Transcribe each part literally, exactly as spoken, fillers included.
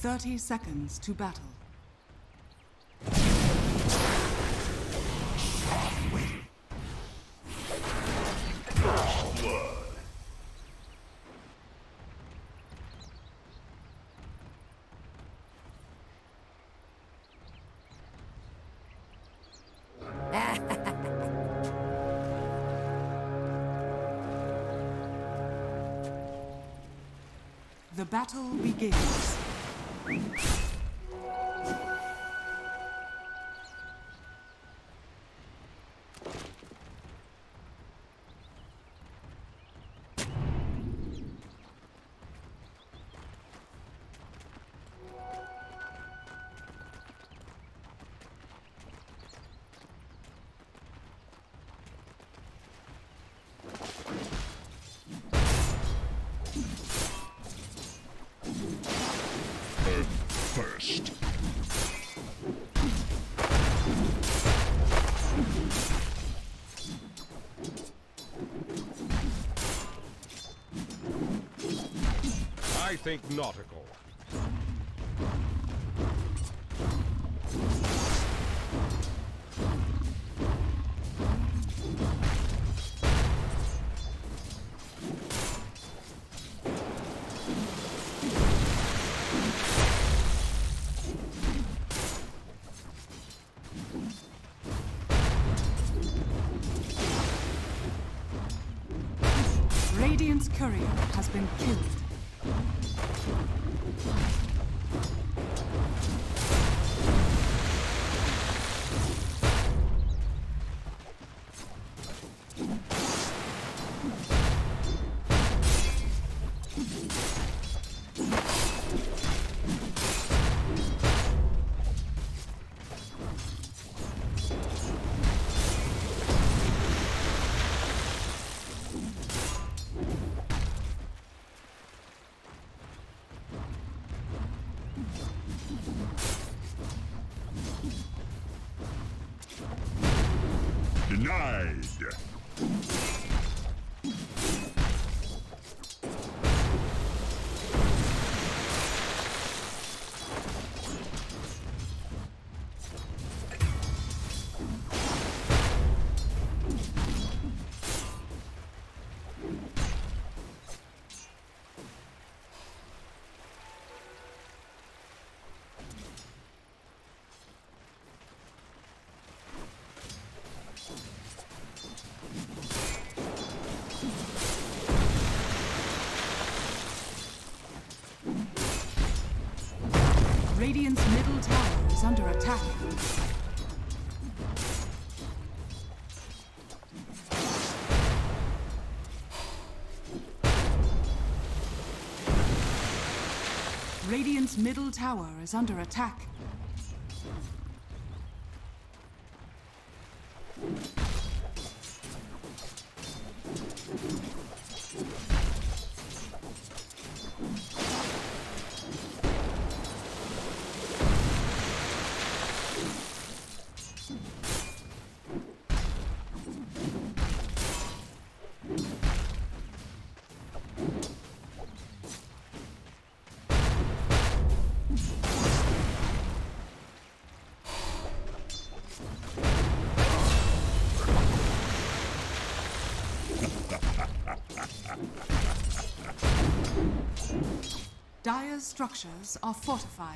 thirty seconds to battle. The battle begins. First. I think nautical. Radiant's courier has been killed. Denied. Radiant's middle tower is under attack. Radiant's middle tower is under attack. Dire's structures are fortified.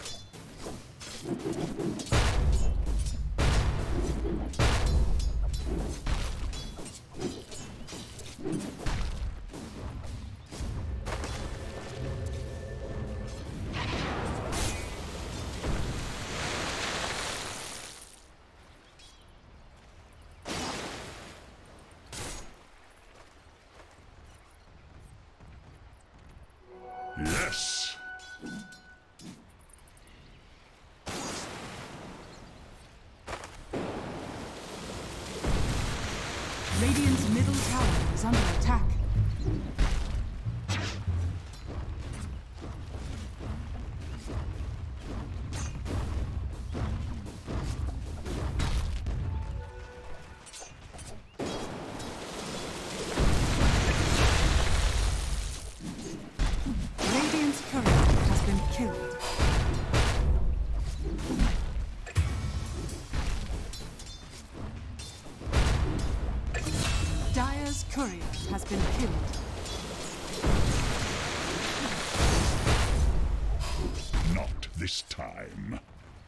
Yes. Radiant's middle tower is under attack. Radiant's been killed. Not this time.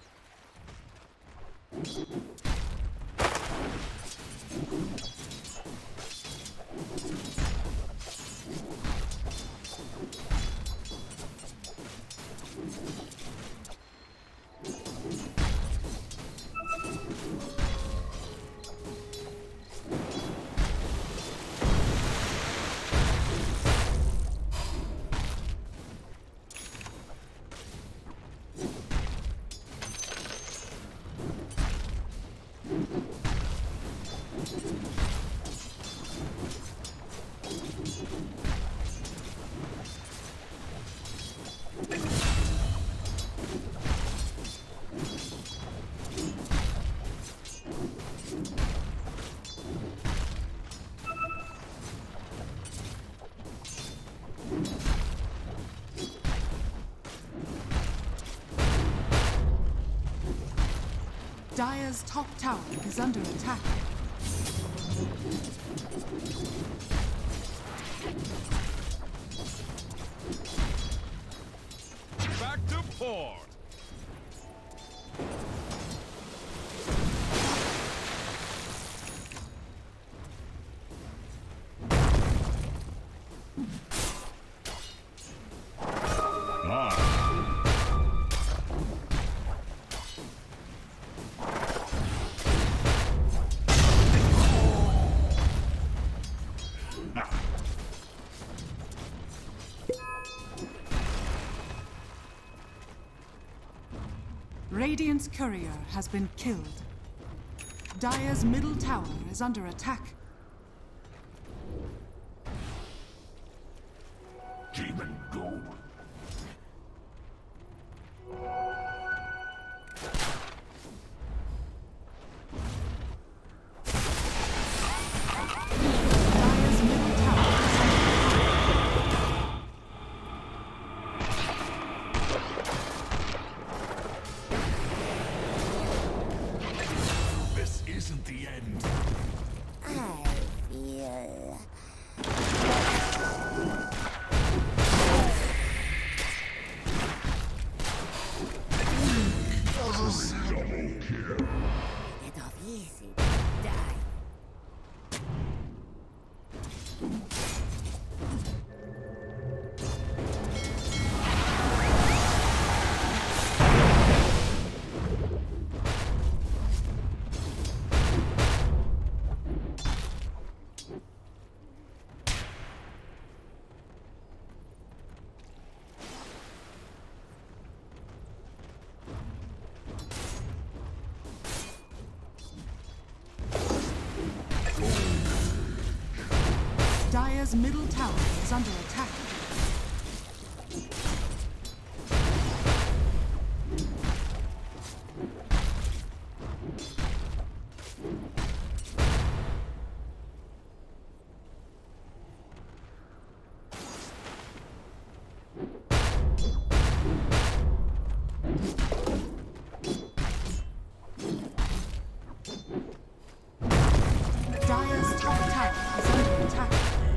Dire's top tower is under attack. Back to port. Radiant's courier has been killed. Dire's middle tower is under attack. Demon go. Dire's middle tower is This isn't the end. I feel... Double kill. Get off easy, die. Dire's middle tower is under attack. Dire's top tower is under attack.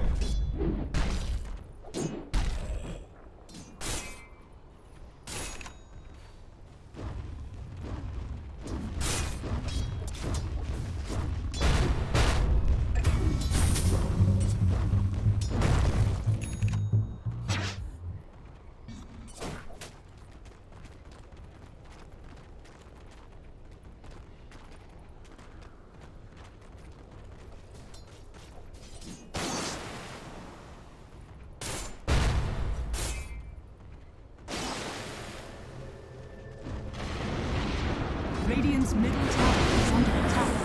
Radiant's middle tower is under attack.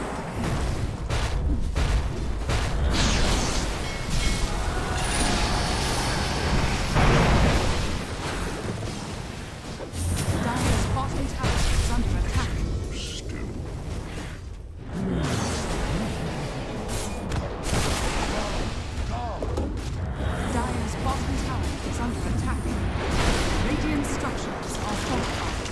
Dire's bottom tower is under attack. Still. Dire's bottom tower is under attack. Radiant structures are fortified.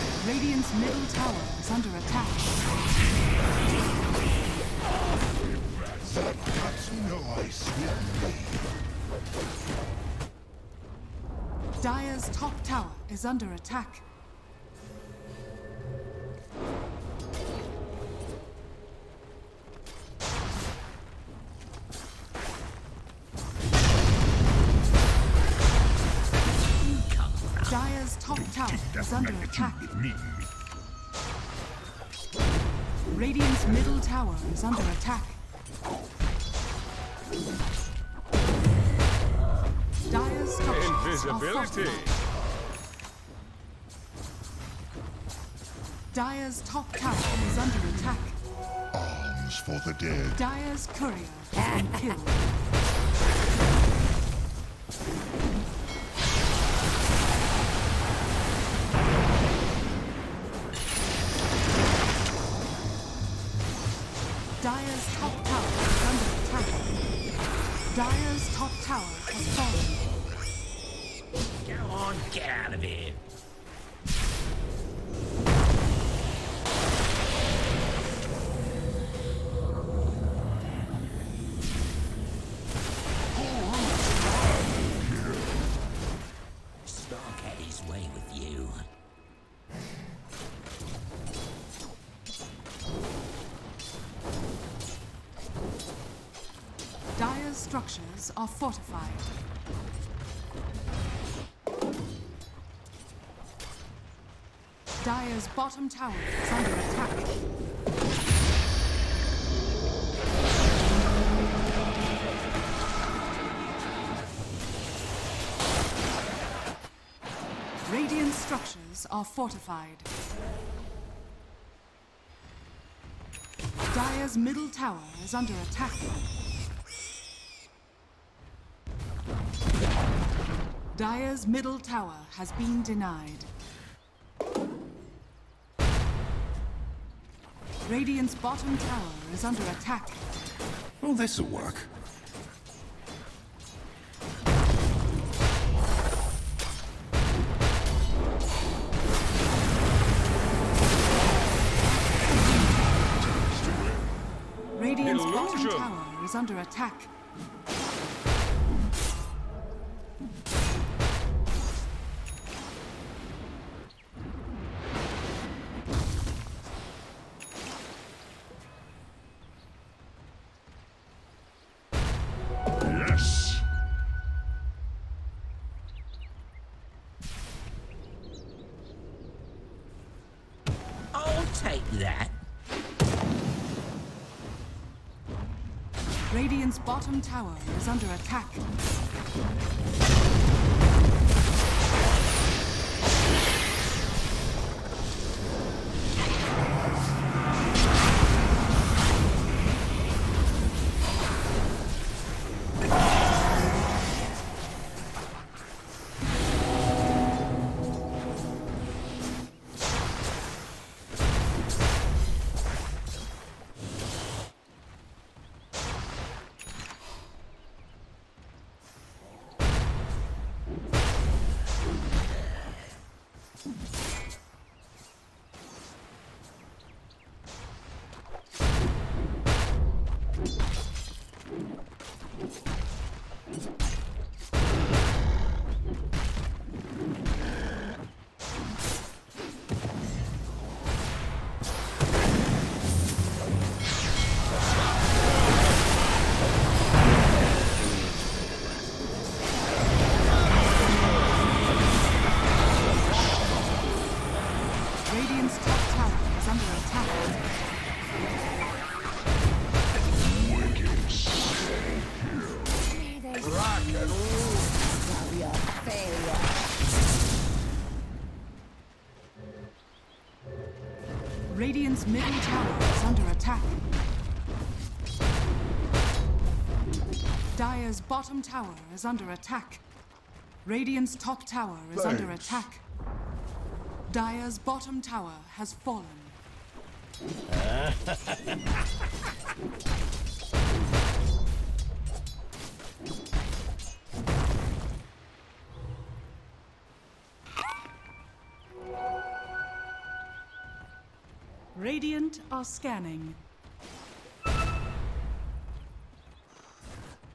Radiant's middle tower is under attack. sacrifice with me. Dire's top tower is under attack. Dire's top tower is under attack. With me. Radiant's middle tower is under attack. Dire's structures are Invisibility. fortified. Dire's top tower is under attack. Arms for the dead. Dire's courier has been killed. Dire's top tower is under attack. Dire's top tower has fallen. Go on, get out of here. Stark had his way with you. Dire's structures are fortified. Dire's bottom tower is under attack. Radiant structures are fortified. Dire's middle tower is under attack. Dire's middle tower has been denied. Radiant's bottom tower is under attack. Well, this'll work. Radiant's bottom Illusion. tower is under attack. Yes. I'll take that. Radiant's bottom tower is under attack. Radiant's top tower is under attack. Wicked soul kill. Rock and roll. Of your failure. Radiant's middle tower is under attack. Dire's bottom tower is under attack. Radiant's top tower is under Thanks. attack. Dire's bottom tower has fallen. Radiant are scanning.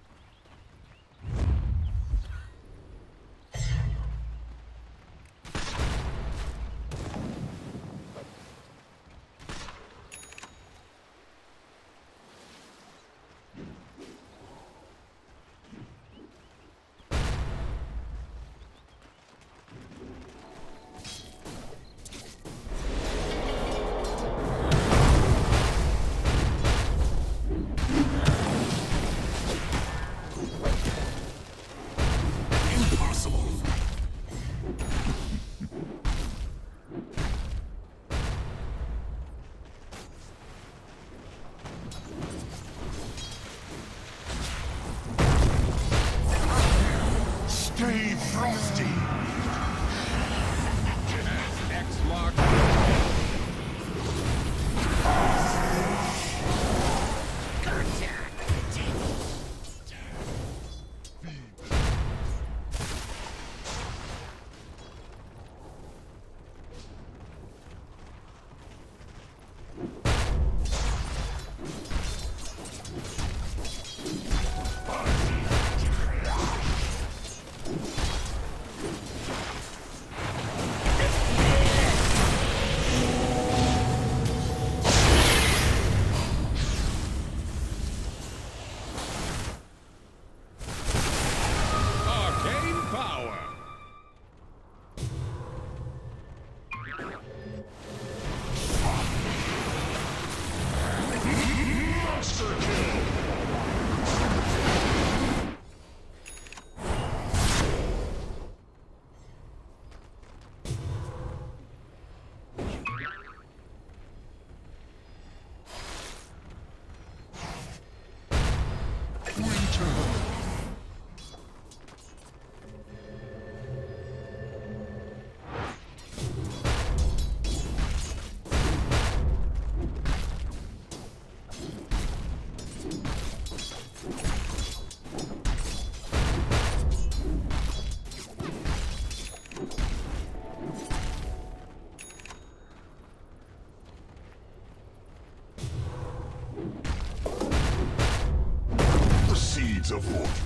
Stay frosty. X-Lock. Arcane power. Monster kill. The seeds of fortune.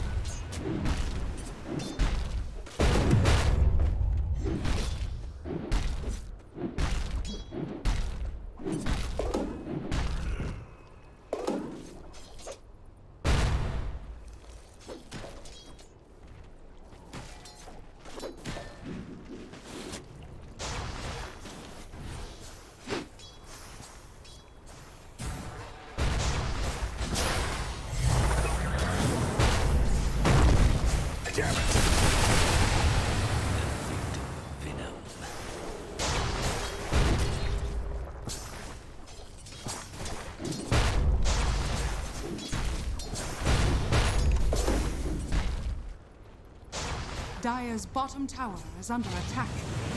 Damn it. Venom. Dire's bottom tower is under attack.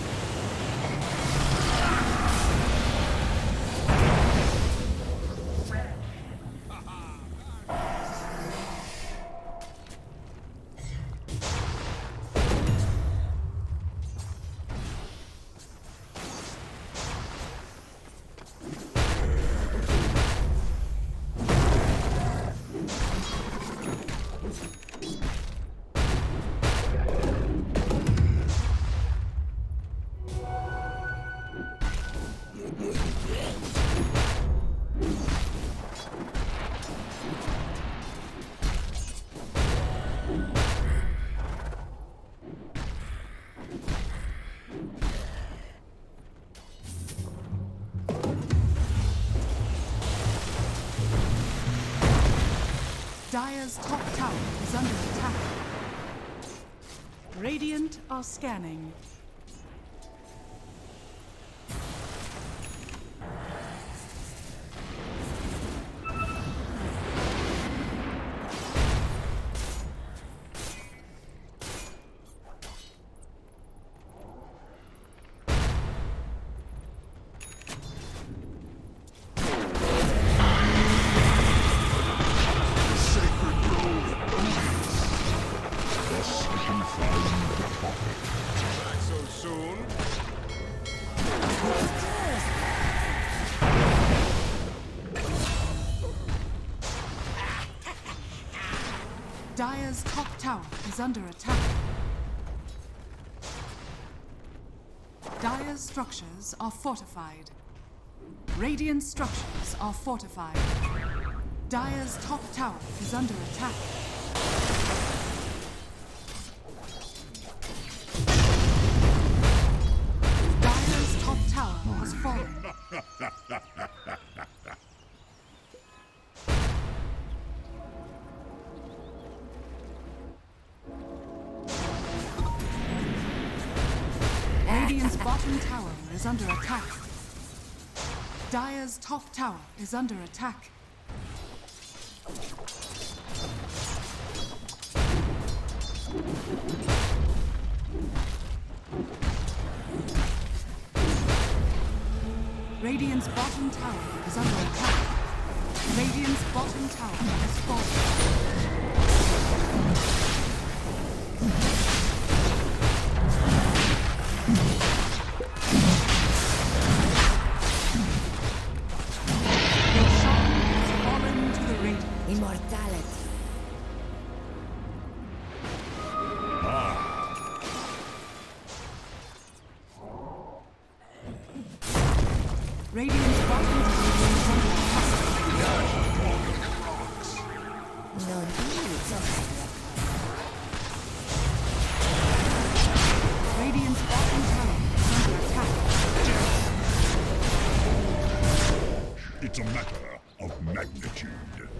Dire's top tower is under attack. Radiant are scanning. Back so soon. Dire's top tower is under attack. Dire's structures are fortified. Radiant structures are fortified. Dire's top tower is under attack. Dire's top tower has fallen. Radiant's bottom tower is under attack. Dire's top tower is under attack. Radiant's bottom tower is under attack. Radiant's bottom tower has fallen. Your song has fallen to the Radiant. Immortality. Radiant's bottom tower is under attack. No needs of Radiant's bottom tower is under attack. It's a matter of magnitude.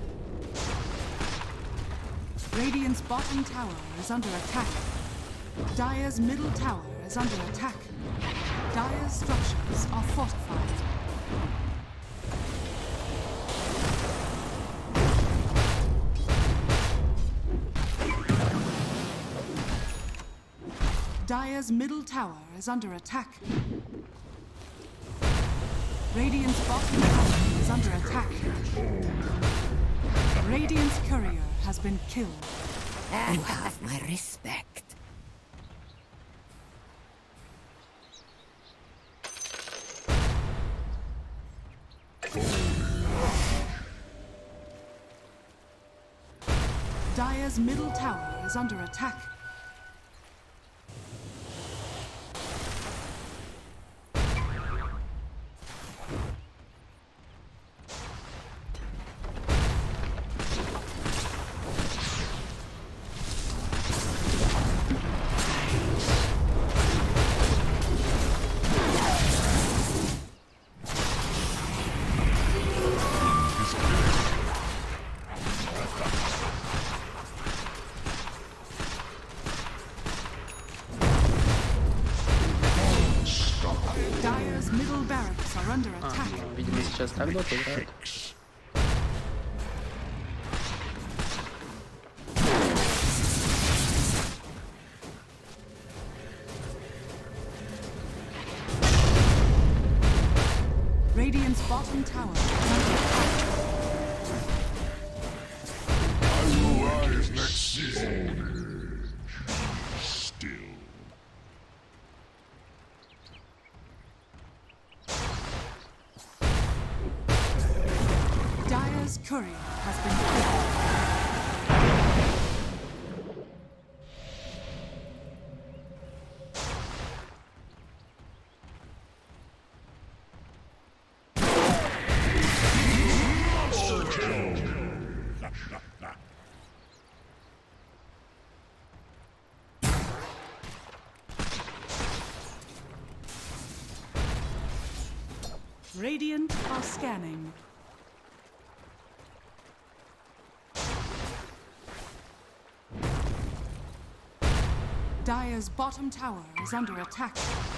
Radiant's bottom tower is under attack. Dire's middle tower is under attack. Dire's structures are fortified. Dire's middle tower is under attack. Radiant's bottom tower is under attack. Radiant's courier has been killed. You have my respect. Dire's middle tower is under attack. Dire's middle barracks are under А, attack. ну, видимо, сейчас так доты играют. Radiant's bottom tower is under attack. I will rise next season. Still. Dire's courier has been killed. Monster kill. Radiant are scanning. Dire's bottom tower is under attack.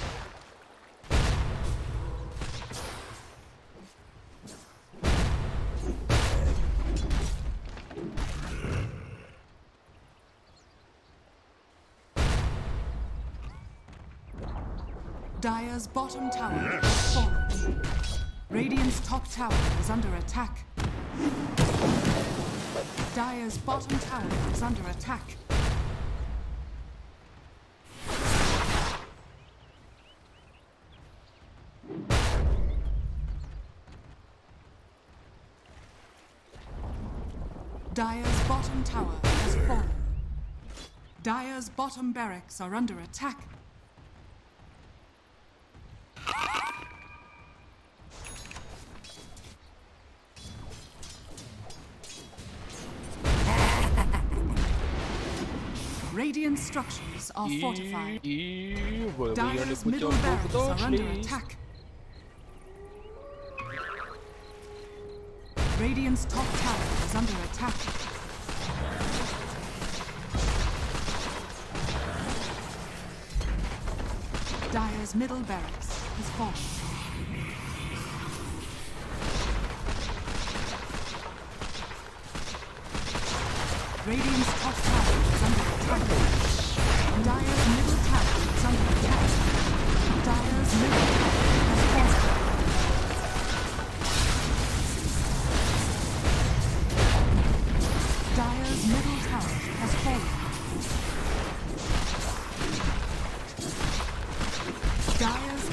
Dire's bottom tower has fallen. Radiant's top tower is under attack. Dire's bottom tower is under attack. Dire's bottom tower has fallen. Dire's bottom barracks are under attack. Radiant structures are fortified. И вы выехали Dire's middle путем barracks are under дошли. attack. Radiant's top tower is under attack. Dire's middle barracks is fallen. Radiant's top tower is under attack. Dire's middle tower is under attack. Dire's middle tower has fallen.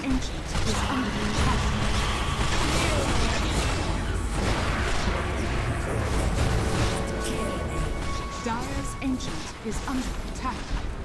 Ancient is under attack. Dire's Ancient is under attack.